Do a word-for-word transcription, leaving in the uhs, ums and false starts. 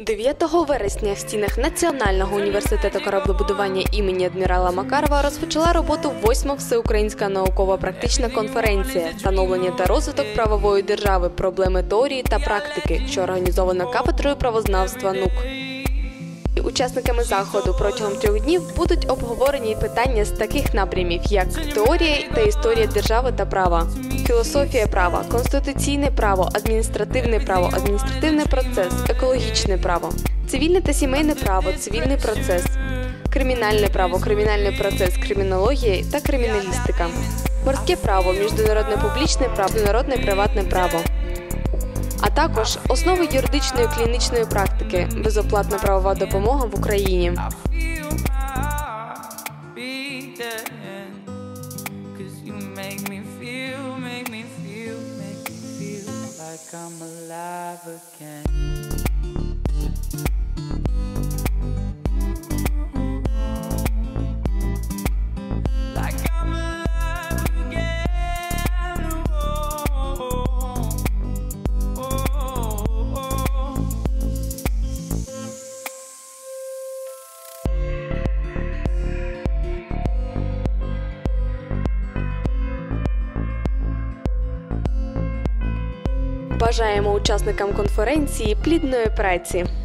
дев'ятого вересня в стінах Національного університету кораблебудування імені адмірала Макарова розпочала роботу восьма всеукраїнська науково-практична конференція «Становлення та розвиток правової держави. Проблеми теорії та практики», що організована кафедрою правознавства НУК. Учасниками заходу протягом трьох днів будуть обговорені питання з таких напрямів, як теорія та історія держави та права, філософія права, конституційне право, адміністративне право, адміністративний процес, екологічне право, цивільне та сімейне право, цивільний процес, кримінальне право, кримінальний процес, кримінологія та криміналістика, морське право, міжнародне публічне право, міжнародне приватне право. А також основи юридичної клінічної практики, безоплатна правова допомога в Україні. Бажаємо учасникам конференції плідної праці.